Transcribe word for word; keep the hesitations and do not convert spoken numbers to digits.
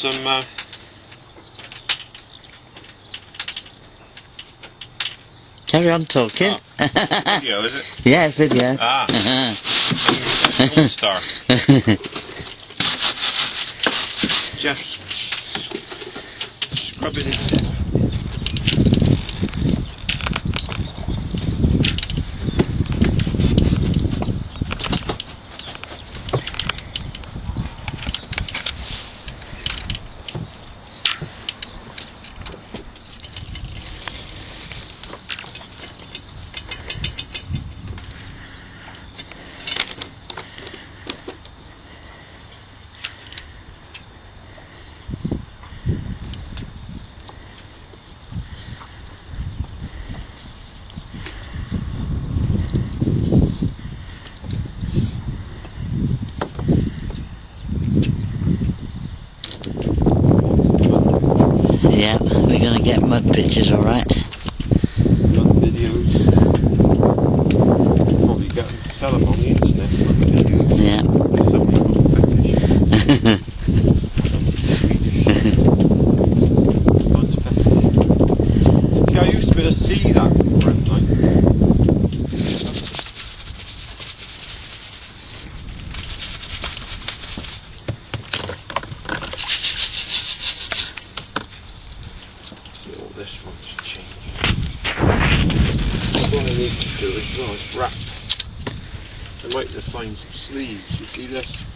some uh, carry on talking. oh, video, is it? Yeah, video. Ah. Uh-huh. Star. Geoff's scrubbing his head. Yeah, we're going to get mud pictures, alright. Mud videos. Probably get them to sell them on the internet. Mud videos. Yeah. Somebody's got a fetish. See, I used to be able to see that front line. This one's changing. What I need to do as well is wrap. I might just find some sleeves. You see this?